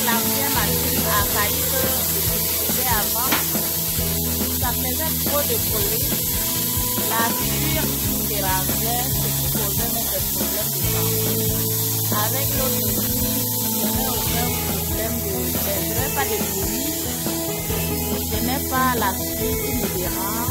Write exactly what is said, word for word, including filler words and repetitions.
l'ancienne machine à cailloux que j'utilisais avant, ça faisait trop de coller. La cuir qui dérangeait, ce qui posait même des problèmes de santé. Avec l'autre aussi, je n'ai aucun problème de, je n'ai pas de bruit, je n'ai pas la suie qui me dérange.